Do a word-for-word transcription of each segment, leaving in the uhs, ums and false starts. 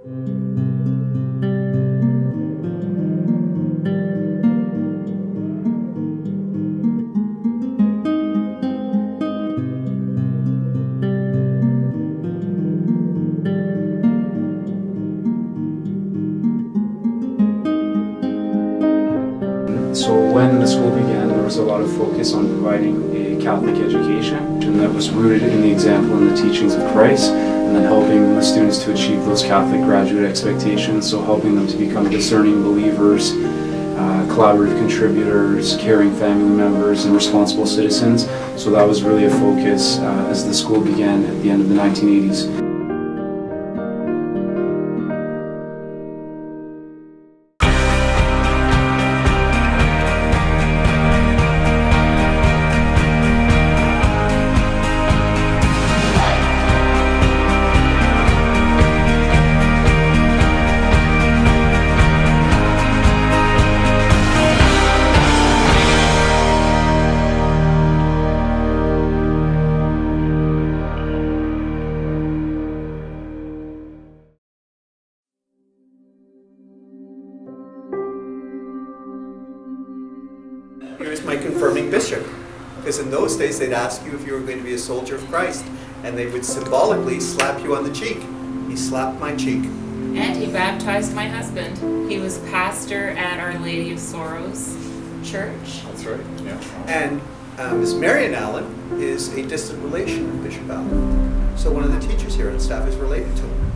So when the school began, there was a lot of focus on providing a Catholic education, and that was rooted in the example and the teachings of Christ, and then helping the students to achieve those Catholic graduate expectations, so helping them to become discerning believers, uh, collaborative contributors, caring family members, and responsible citizens. So that was really a focus uh, as the school began at the end of the nineteen eighties. He was my confirming bishop, because in those days they'd ask you if you were going to be a soldier of Christ, and they would symbolically slap you on the cheek. He slapped my cheek. And he baptized my husband. He was pastor at Our Lady of Sorrows Church. That's right, yeah. And uh, Miss Marion Allen is a distant relation of Bishop Allen. So one of the teachers here on staff is related to him.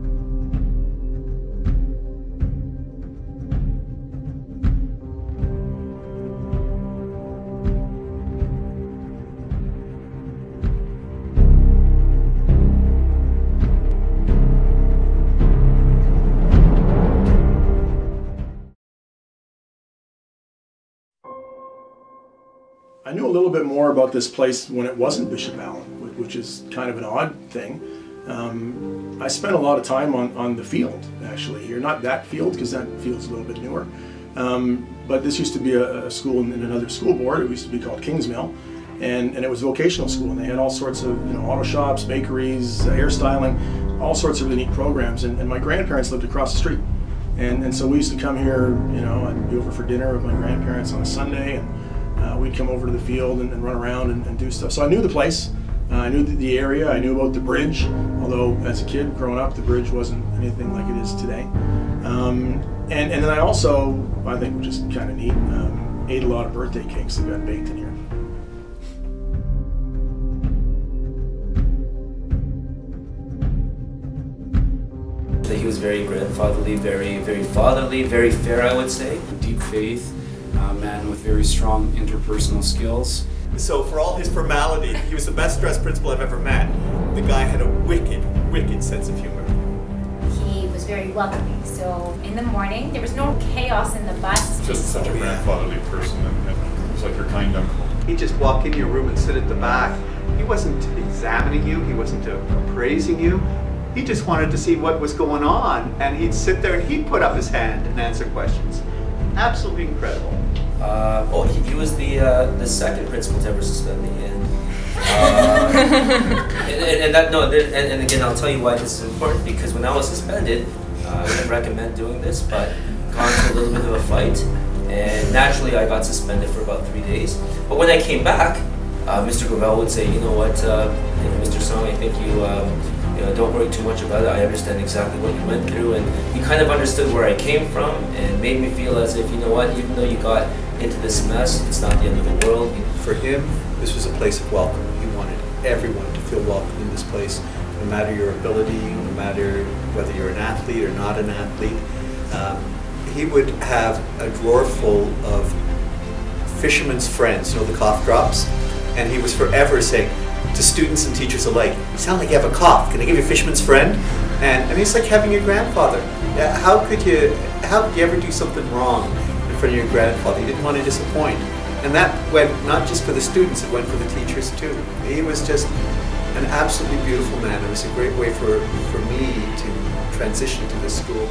I knew a little bit more about this place when it wasn't Bishop Allen, which is kind of an odd thing. Um, I spent a lot of time on, on the field, actually, here. Not that field, because that field's a little bit newer. Um, but this used to be a, a school in, in another school board. It used to be called Kingsmill. And, and it was a vocational school, and they had all sorts of, you know, auto shops, bakeries, uh, hairstyling, all sorts of really neat programs. And, and my grandparents lived across the street. And, and so we used to come here, you know, I'd be over for dinner with my grandparents on a Sunday, and Uh, we'd come over to the field and, and run around and, and do stuff. So I knew the place, uh, I knew the, the area, I knew about the bridge, although as a kid growing up the bridge wasn't anything like it is today. Um, and, and then I also, I think which is kind of neat, um, ate a lot of birthday cakes that got baked in here. He was very grandfatherly, very, very fatherly, very fair, I would say. Deep faith. A man with very strong interpersonal skills. So for all his formality, he was the best dressed principal I've ever met. The guy had a wicked, wicked sense of humor. He was very welcoming. So in the morning, there was no chaos in the bus. Just such a grandfatherly person, and, and it was like your kind uncle. He'd just walk into your room and sit at the back. He wasn't examining you, he wasn't appraising you. He just wanted to see what was going on, and he'd sit there and he'd put up his hand and answer questions. Absolutely incredible. Uh, oh, he, he was the uh, the second principal to ever suspend me, and, uh, and, and, and that no, and, and again, I'll tell you why this is important. Because when I was suspended, uh, I wouldn't recommend doing this, but got into a little bit of a fight, and naturally I got suspended for about three days. But when I came back, uh, Mister Gravel would say, you know what, uh, you know, Mister Song, I think you. Um, You know, don't worry too much about it. I understand exactly what you went through, and he kind of understood where I came from, and made me feel as if, you know what, even though you got into this mess, it's not the end of the world. For him, this was a place of welcome. He wanted everyone to feel welcome in this place, no matter your ability, no matter whether you're an athlete or not an athlete. Um, he would have a drawer full of fisherman's friends, you know, the cough drops, and he was forever saying, to students and teachers alike, you sound like you have a cough, can I give you a fisherman's friend? And, and it's like having your grandfather. How could you, how could you ever do something wrong in front of your grandfather? You didn't want to disappoint. And that went not just for the students, it went for the teachers too. He was just an absolutely beautiful man. It was a great way for, for me to transition to this school.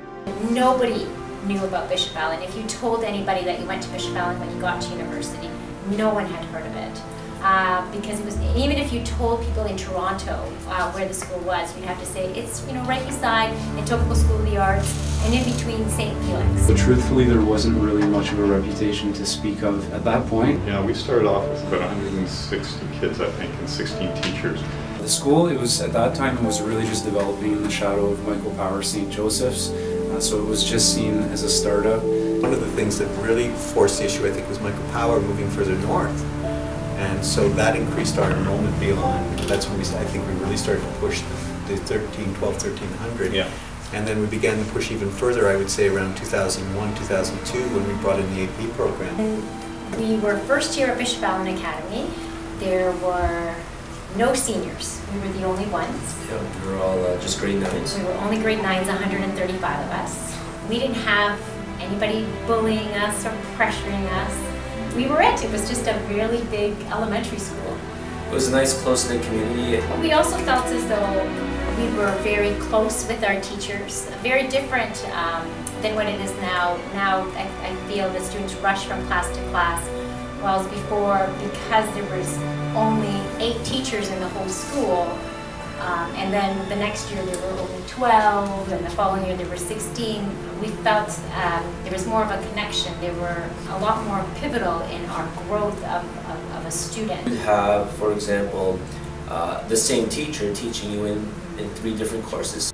Nobody knew about Bishop Allen. If you told anybody that you went to Bishop Allen when you got to university, no one had heard of it. Uh, because it was, even if you told people in Toronto uh, where the school was, you'd have to say it's, you know, right beside Etobicoke School of the Arts and in between Saint Felix. But truthfully, there wasn't really much of a reputation to speak of at that point. Yeah, we started off with about one hundred sixty kids, I think, and sixteen teachers. The school, it was at that time, it was really just developing in the shadow of Michael Power Saint Joseph's, uh, so it was just seen as a startup. One of the things that really forced the issue, I think, was Michael Power moving further north. And so that increased our enrollment beyond. That's when we, I think we really started to push the thirteen, twelve, thirteen hundred. Yeah. And then we began to push even further, I would say around two thousand one, two thousand two, when we brought in the A P program. And we were first year at Bishop Allen Academy. There were no seniors. We were the only ones. Yeah, we were all uh, just grade nines. We were only grade nines, one hundred thirty-five of us. We didn't have anybody bullying us or pressuring us. We were it. It was just a really big elementary school. It was a nice, close-knit community. We also felt as though we were very close with our teachers, very different um, than what it is now. Now I, I feel the students rush from class to class, whereas before, because there was only eight teachers in the whole school, um, and then the next year there were only twelve, and the following year there were sixteen, we felt um, there was more of a connection. They were a lot more pivotal in our growth of, of, of a student. You have, for example, uh, the same teacher teaching you in, in three different courses.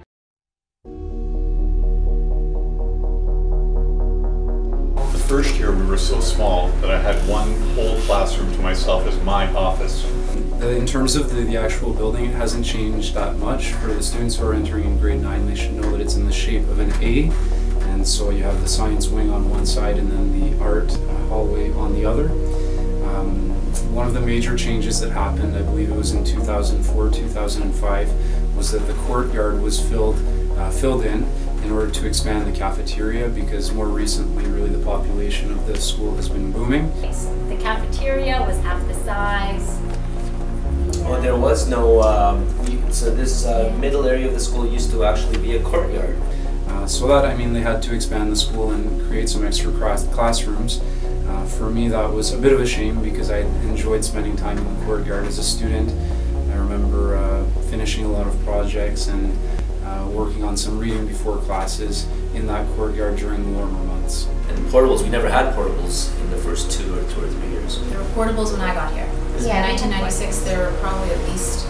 The first year we were so small that I had one whole classroom to myself as my office. In terms of the, the actual building, it hasn't changed that much. For the students who are entering in grade nine, they should know that it's in the shape of an A. And so you have the science wing on one side and then the art uh, hallway on the other. Um, one of the major changes that happened, I believe it was in two thousand four, two thousand five, was that the courtyard was filled, uh, filled in in order to expand the cafeteria, because more recently really the population of the school has been booming. The cafeteria was half the size. Well, there was no, um, so this uh, middle area of the school used to actually be a courtyard. Uh, so that, I mean, they had to expand the school and create some extra classrooms. Uh, for me, that was a bit of a shame because I enjoyed spending time in the courtyard as a student. I remember uh, finishing a lot of projects and uh, working on some reading before classes in that courtyard during the warmer months. And portables, we never had portables in the first two or two or three years. There were portables when I got here. Yeah, in nineteen ninety-six, there were probably at least,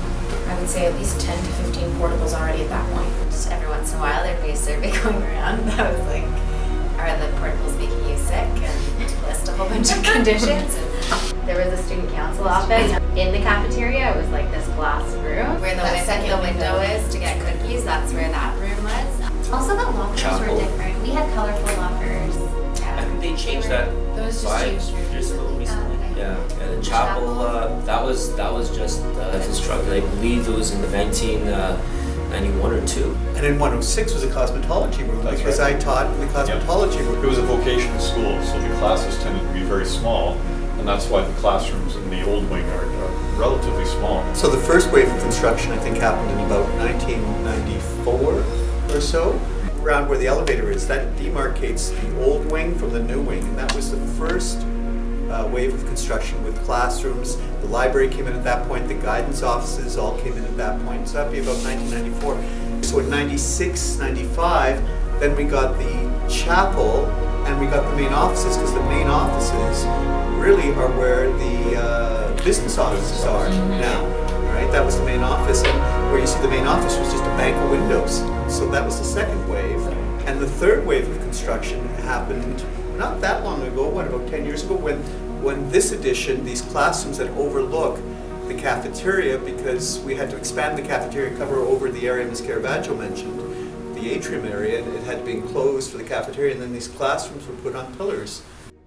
I would say at least ten to fifteen portables already at that point. Just every once in a while there'd be a survey going around that was like, are the portables making you sick? And to list a whole bunch of conditions. And there was a student council office in the cafeteria. It was like this glass room where the, win the window is to get cookies. That's where that room was. Also the lockers Chapel. were different. We had colorful lockers. I think they changed that Those just five changed years ago recently. Um, Yeah, and the chapel, uh, that was that was just uh, constructed. I believe it was in the nineteen ninety-one or two. And in one oh six was a cosmetology room, That's because right. I taught in the cosmetology room. It was a vocational school, so the classes tended to be very small, and that's why the classrooms in the old wing are, are relatively small. So the first wave of construction, I think, happened in about nineteen ninety-four or so, around where the elevator is. That demarcates the old wing from the new wing, and that was the first uh, wave of construction with classrooms. The library came in at that point, the guidance offices all came in at that point, so that'd be about nineteen ninety-four. So in ninety-six, ninety-five, then we got the chapel and we got the main offices, because the main offices really are where the uh, business offices are now. Right? That was the main office, and where you see the main office was just a bank of windows. So that was the second wave. And the third wave of construction happened not that long ago, what, about ten years ago, when, when this addition, these classrooms that overlook the cafeteria, because we had to expand the cafeteria, cover over the area Miz Caravaggio mentioned, the atrium area, and it had been closed for the cafeteria, and then these classrooms were put on pillars.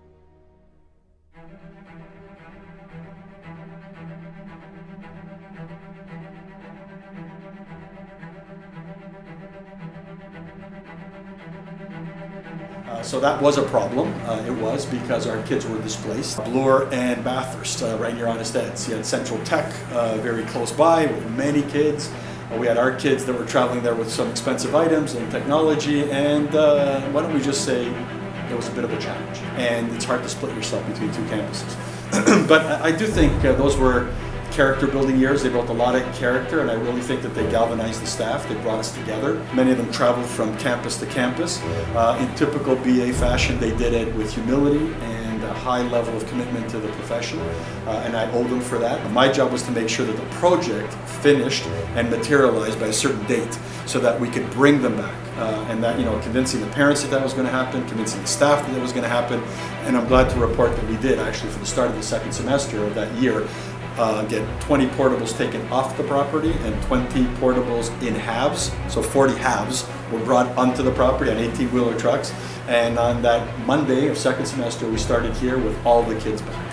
Uh, so that was a problem. Uh, it was because our kids were displaced. Bloor and Bathurst, uh, right near Honest Ed's. You had Central Tech uh, very close by with many kids. Uh, we had our kids that were traveling there with some expensive items and technology, and uh, why don't we just say it was a bit of a challenge. And it's hard to split yourself between two campuses. But I, I do think uh, those were character building years. They built a lot of character, and I really think that they galvanized the staff. They brought us together. Many of them traveled from campus to campus. Uh, in typical B A fashion, they did it with humility and a high level of commitment to the profession, uh, and I owe them for that. My job was to make sure that the project finished and materialized by a certain date so that we could bring them back. Uh, and that, you know, convincing the parents that that was going to happen, convincing the staff that that was going to happen, and I'm glad to report that we did actually for the start of the second semester of that year. Uh, get twenty portables taken off the property and twenty portables in halves, so forty halves were brought onto the property on eighteen wheeler trucks, and on that Monday of second semester we started here with all the kids back.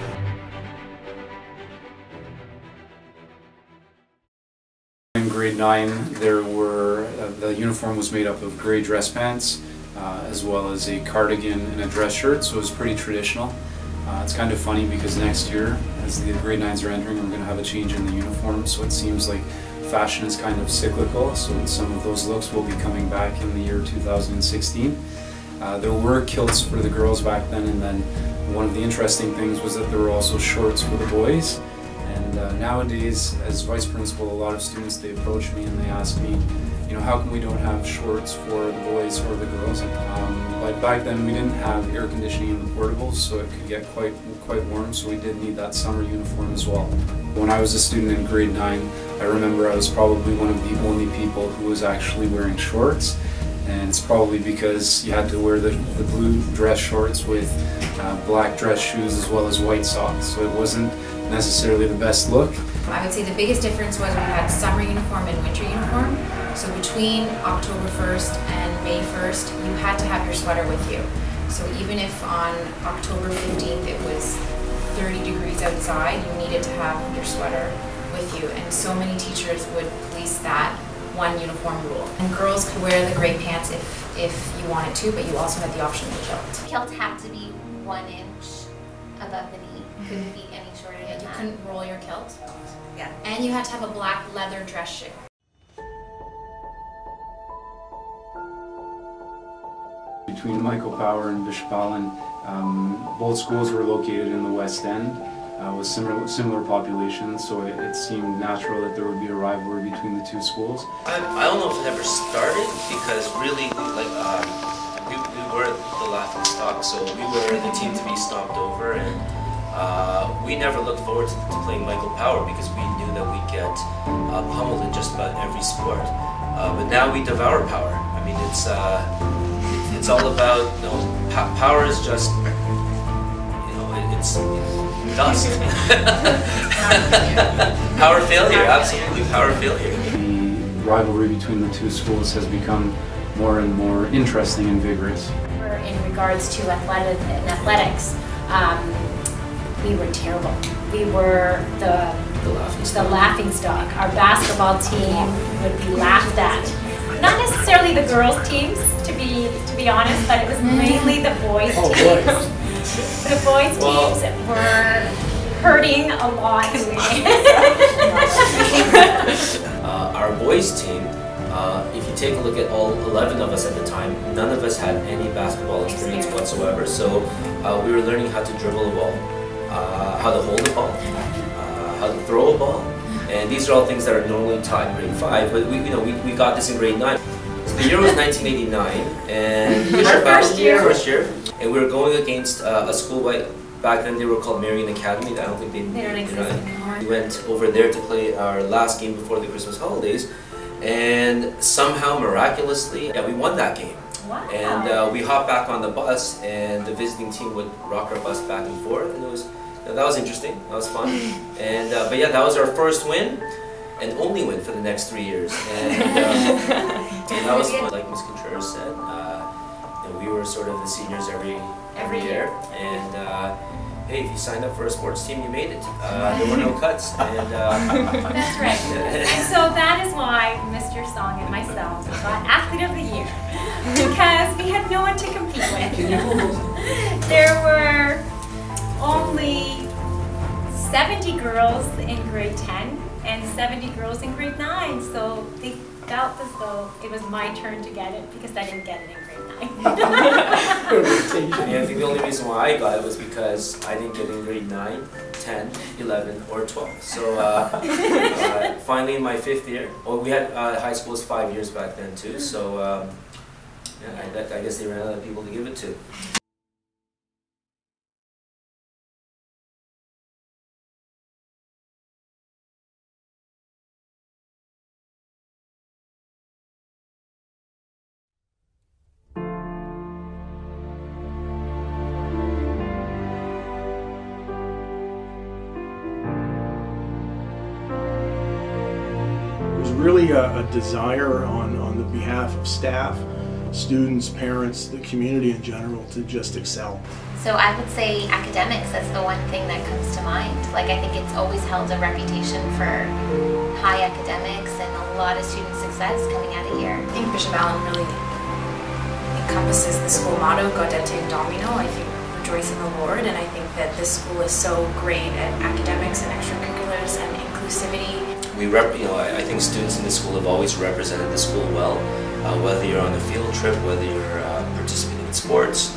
In grade nine, there were, uh, the uniform was made up of gray dress pants, uh, as well as a cardigan and a dress shirt, so it was pretty traditional. Uh, it's kind of funny because next year, as the grade nines are entering, we're going to have a change in the uniform, so it seems like fashion is kind of cyclical, so some of those looks will be coming back in the year two thousand sixteen. Uh, there were kilts for the girls back then, and then one of the interesting things was that there were also shorts for the boys. And uh, nowadays, as vice principal, a lot of students, they approach me and they ask me, you know, how come we don't have shorts for the boys or the girls? Um, but back then we didn't have air conditioning in the portables, so it could get quite quite warm, so we did need that summer uniform as well. When I was a student in grade nine, I remember I was probably one of the only people who was actually wearing shorts, and it's probably because you had to wear the, the blue dress shorts with uh, black dress shoes as well as white socks, so it wasn't necessarily the best look. I would say the biggest difference was we had summer uniform and winter uniform. So between October first and May first, you had to have your sweater with you. So even if on October fifteenth it was thirty degrees outside, you needed to have your sweater with you. And so many teachers would police that one uniform rule. And girls could wear the gray pants if, if you wanted to, but you also had the option of the kilt. Kilt had to be one inch above the knee. Couldn't be any shorter than Yeah, you that. couldn't roll your kilt. Yeah. And you had to have a black leather dress shoe. Between Michael Power and Bishop Allen, um, both schools were located in the West End uh, with similar, similar populations, so it, it seemed natural that there would be a rivalry between the two schools. I, I don't know if it ever started because really, like, um, we, we were the laughing stock, so we were the team to be stomped over, and uh, we never looked forward to, to playing Michael Power because we knew that we'd get uh, pummeled in just about every sport. Uh, but now we devour power. I mean, it's uh, it, it's all about, you know, po power is just, you know, it, it's dust. Power failure, absolutely, power failure. The rivalry between the two schools has become more and more interesting and vigorous. In regards to athletic, athletics, um, we were terrible. We were the, The laughing the laughing stock. Our basketball team would be laughed at. Not necessarily the girls' teams, to be to be honest, but it was mainly the boys' Oh, teams. boys. The boys' Well, teams were hurting a lot. Uh, our boys team, uh, if you take a look at all eleven of us at the time, none of us had any basketball experience whatsoever. So uh, we were learning how to dribble a ball, uh, how to hold a ball, uh, how to throw a ball, and these are all things that are normally taught in grade five. But we, you know, we, we got this in grade nine. So the year was nineteen eighty-nine, and Our first year. first year, and we were going against uh, a school by. Back then they were called Marian Academy. I don't think they, They don't exist know, anymore. We went over there to play our last game before the Christmas holidays, and somehow miraculously, yeah, we won that game. Wow. And uh, we hopped back on the bus, and the visiting team would rock our bus back and forth, and it was, you know, that was interesting. That was fun. And uh, but yeah, that was our first win, and only win for the next three years. And, uh, and that was fun. Like Miz Contreras said, uh, you know, we were sort of the seniors every every year, and uh, hey, if you signed up for a sports team, you made it. Uh, there were no cuts, and uh, That's right. And so that is why Mister Song and myself got Athlete of the Year, because we had no one to compete with. There were only seventy girls in grade ten and seventy girls in grade nine, so they felt as though it was my turn to get it because I didn't get it in grade And I think the only reason why I got it was because I didn't get in grade nine, ten, eleven, or twelve. So uh, uh, finally in my fifth year, well, we had uh, high school was five years back then too, so um, yeah, I, I guess they ran out of people to give it to. Really a, a desire on, on the behalf of staff, students, parents, the community in general to just excel. So I would say academics, that's the one thing that comes to mind. Like I think it's always held a reputation for high academics and a lot of student success coming out of here. I think Bishop Allen really encompasses the school motto, Gaudete Domino. I think rejoice in the Lord, and I think that this school is so great at academics and extracurriculars and inclusivity. We rep, you know, I, I think students in this school have always represented the school well, uh, whether you're on a field trip, whether you're uh, participating in sports,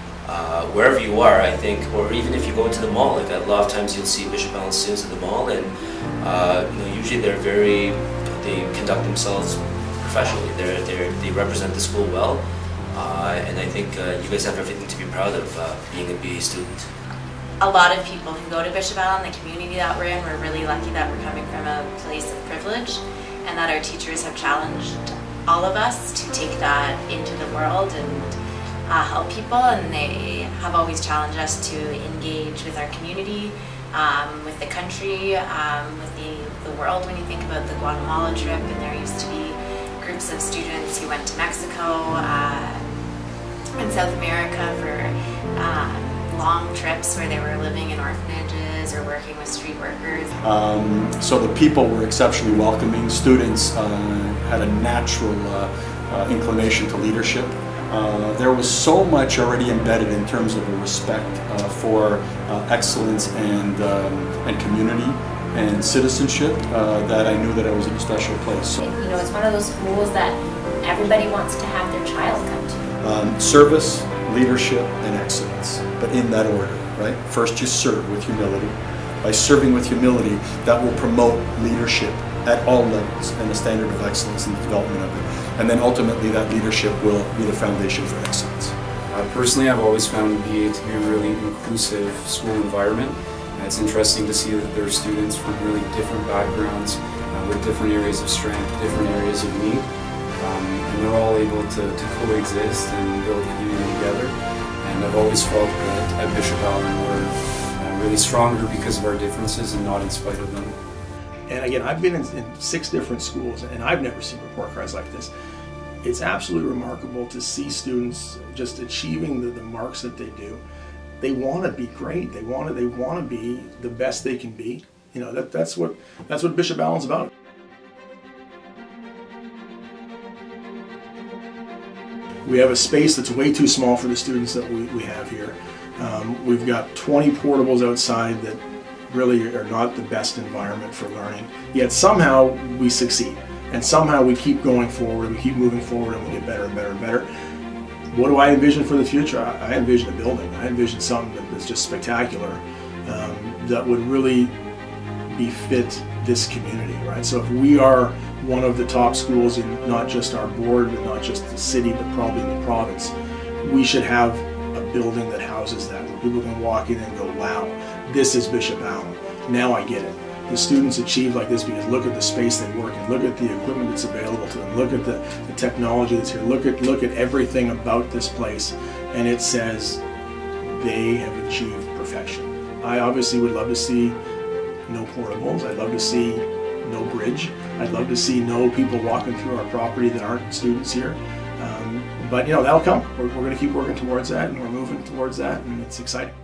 uh, wherever you are, I think, or even if you go into the mall, like a lot of times you'll see Bishop Allen students at the mall, and uh, you know, usually they're very, they conduct themselves professionally. They're, they're, they represent the school well, uh, and I think uh, you guys have everything to be proud of uh, being a B A student. A lot of people who go to Bishop Allen, the community that we're in, we're really lucky that we're coming from a place of privilege and that our teachers have challenged all of us to take that into the world and uh, help people, and they have always challenged us to engage with our community, um, with the country, um, with the, the world. When you think about the Guatemala trip, and there used to be groups of students who went to Mexico uh, and South America for uh, long trips where they were living in orphanages or working with street workers. Um, so the people were exceptionally welcoming. Students uh, had a natural uh, uh, inclination to leadership. Uh, there was so much already embedded in terms of a respect uh, for uh, excellence and, um, and community and citizenship uh, that I knew that I was in a special place. You know, it's one of those schools that everybody wants to have their child come to. Um, service, leadership, and excellence, but in that order, right? First you serve with humility. By serving with humility, that will promote leadership at all levels and the standard of excellence in the development of it. And then ultimately that leadership will be the foundation for excellence. Uh, personally, I've always found B A to be a really inclusive school environment. And it's interesting to see that there are students from really different backgrounds uh, with different areas of strength, different areas of need. Um, and they're all able to, to coexist and build a community together. And I've always felt that at Bishop Allen we're uh, really stronger because of our differences and not in spite of them. And again, I've been in, in six different schools, and I've never seen report cards like this. It's absolutely remarkable to see students just achieving the, the marks that they do. They want to be great. They want to. They want to be the best they can be. You know, that, that's what that's what Bishop Allen's about. We have a space that's way too small for the students that we, we have here. Um, we've got twenty portables outside that really are not the best environment for learning. Yet somehow we succeed, and somehow we keep going forward, we keep moving forward, and we get better and better and better. What do I envision for the future? I, I envision a building. I envision something that's just spectacular, um, that would really befit this community, right? So if we are one of the top schools in not just our board, but not just the city, but probably in the province, we should have a building that houses that, where people can walk in and go, wow, this is Bishop Allen. Now I get it. The students achieve like this because look at the space they work in, look at the equipment that's available to them, look at the, the technology that's here, look at, look at everything about this place, and it says they have achieved perfection. I obviously would love to see no portables. I'd love to see no bridge. I'd love to see no people walking through our property that aren't students here. Um, but you know, that'll come. We're, we're going to keep working towards that, and we're moving towards that, and it's exciting.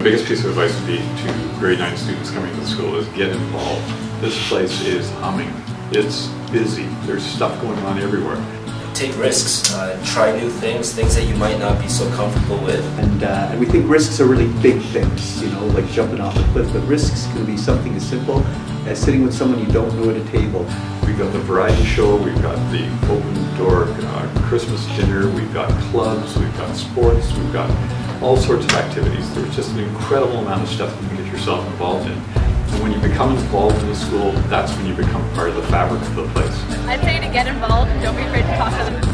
The biggest piece of advice would be to grade nine students coming to the school is get involved. This place is humming. It's busy. There's stuff going on everywhere. Take risks, uh, try new things, things that you might not be so comfortable with. And, uh, and we think risks are really big things, you know, like jumping off a cliff, but risks can be something as simple as sitting with someone you don't know at a table. We've got the variety show, we've got the open door uh, Christmas dinner, we've got clubs, we've got sports, we've got all sorts of activities. There's just an incredible amount of stuff you can get yourself involved in. And when you become involved in the school, that's when you become part of the fabric of the place. I'd say to get involved and don't be afraid to talk to them.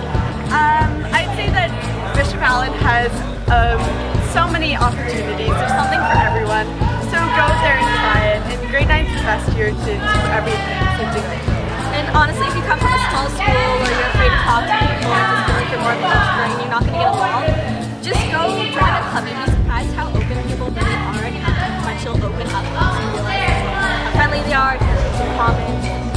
Um, I'd say that Bishop Allen has um, so many opportunities. There's something for everyone. So go there and try it. And grade nine is the best year to do everything, so do it. And honestly, if you come from a small school where you're afraid to talk to people or just feel like you're more of a lecturer and you're not going to get along, just go join a club. You'd be surprised how open people really are and how influential open up once you realize how friendly they are, how common.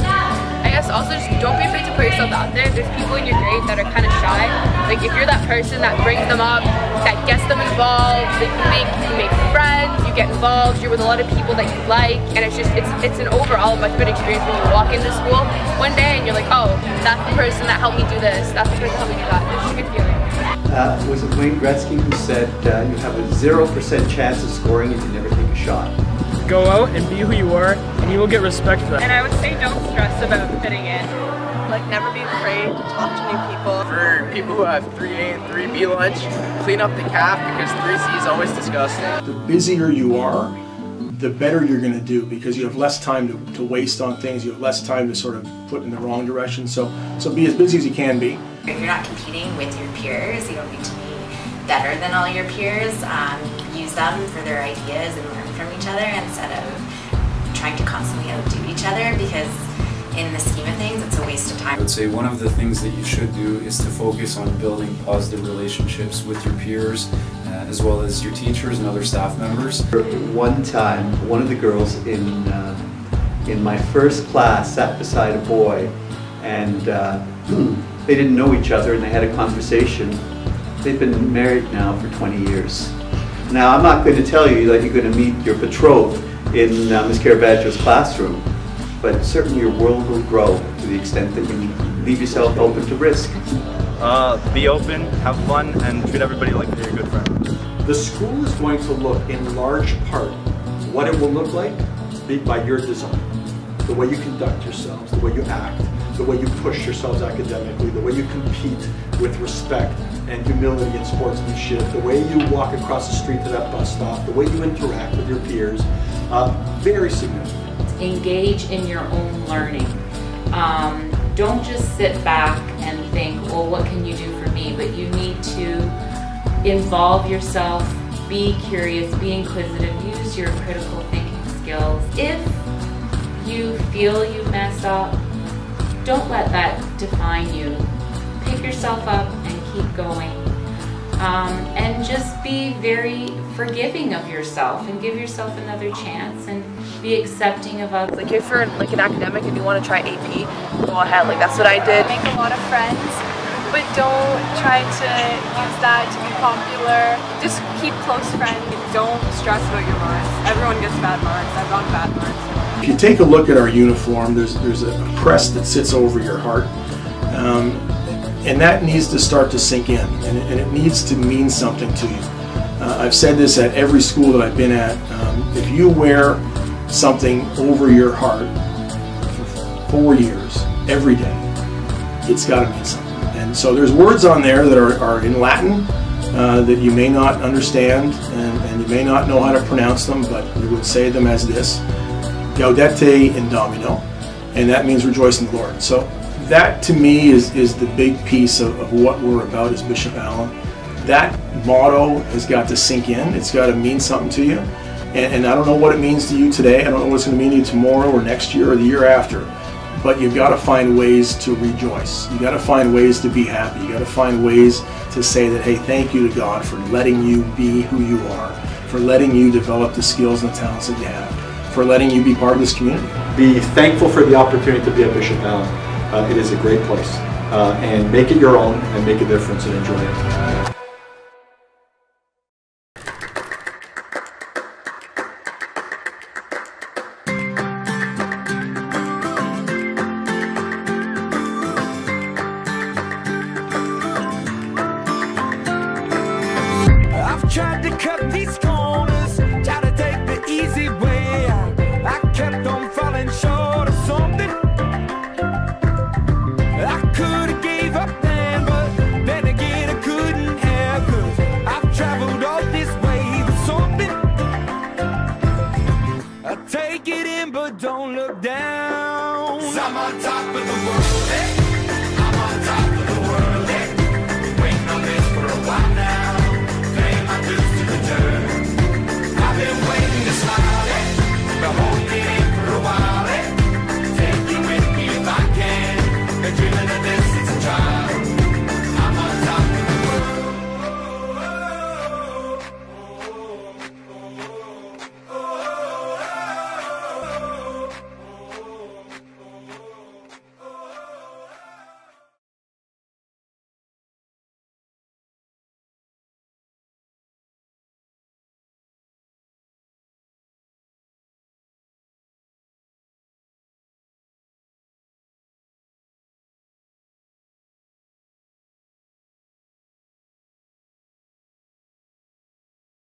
I guess also just don't be afraid to put yourself out there. There's people in your grade that are kind of shy. Like if you're that person that brings them up, that gets them involved, that you make you make friends, you get involved, you're with a lot of people that you like, and it's just it's it's an overall much better experience when you walk into school one day and you're like, oh, that's the person that helped me do this, that's the person that helped me do that. It's a good feeling. Uh, was it Wayne Gretzky who said uh, you have a zero percent chance of scoring if you never take a shot? Go out and be who you are, and you will get respect for that. And I would say don't stress about fitting in. Like never be afraid to talk to new people. For people who have three A and three B lunch, clean up the caf because three C is always disgusting. The busier you are, the better you're going to do because you have less time to, to waste on things. You have less time to sort of put in the wrong direction. So, so be as busy as you can be. If you're not competing with your peers, you don't need to be better than all your peers. Um, use them for their ideas and learn from each other instead of trying to constantly outdo each other because in the scheme of things, it's a waste of time. I would say one of the things that you should do is to focus on building positive relationships with your peers uh, as well as your teachers and other staff members. One time, one of the girls in, uh, in my first class sat beside a boy and uh, they didn't know each other and they had a conversation. They've been married now for twenty years. Now I'm not going to tell you that you're going to meet your betrothed in uh, Miz Caravaggio's classroom, but certainly your world will grow to the extent that you leave yourself open to risk. Uh, be open, have fun, and treat everybody like they're your good friend. The school is going to look in large part what it will look like by your design. The way you conduct yourselves, the way you act, the way you push yourselves academically, the way you compete with respect and humility and sportsmanship, the way you walk across the street to that bus stop, the way you interact with your peers, uh, very significant. Engage in your own learning. Um, don't just sit back and think, well, what can you do for me? But you need to involve yourself, be curious, be inquisitive, use your critical thinking skills. If you feel you've messed up, don't let that define you. Pick yourself up and keep going. Um, and just be very forgiving of yourself and give yourself another chance and be accepting of others. Like if you're like an academic and you want to try A P, go ahead. Like that's what I did. Make a lot of friends, but don't try to use that to be popular. Just keep close friends. Don't stress about your marks. Everyone gets bad marks. I've gotten bad marks. If you take a look at our uniform, there's, there's a crest that sits over your heart. Um, and that needs to start to sink in, and it, and it needs to mean something to you. Uh, I've said this at every school that I've been at. Um, if you wear something over your heart for four years, every day, it's got to mean something. And so there's words on there that are, are in Latin uh, that you may not understand, and, and you may not know how to pronounce them, but we would say them as this: Gaudete in Domino, and that means rejoice in the Lord. So that to me is, is the big piece of, of what we're about as Bishop Allen. That motto has got to sink in. It's got to mean something to you. And, and I don't know what it means to you today. I don't know what it's going to mean to you tomorrow or next year or the year after. But you've got to find ways to rejoice. You've got to find ways to be happy. You've got to find ways to say that, hey, thank you to God for letting you be who you are, for letting you develop the skills and the talents that you have, for letting you be part of this community. Be thankful for the opportunity to be at Bishop Allen. Uh, it is a great place. Uh, and make it your own and make a difference and enjoy it. on top of the world.